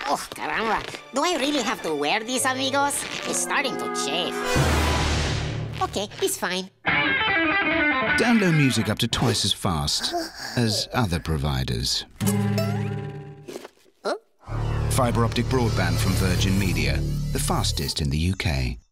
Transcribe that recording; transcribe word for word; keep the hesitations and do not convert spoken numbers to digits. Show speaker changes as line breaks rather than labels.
Oh, caramba. Do I really have to wear these, amigos? It's starting to chafe. Okay, it's fine.
Download music up to twice as fast as other providers.
Huh?
Fibre optic broadband from Virgin Media, the fastest in the U K.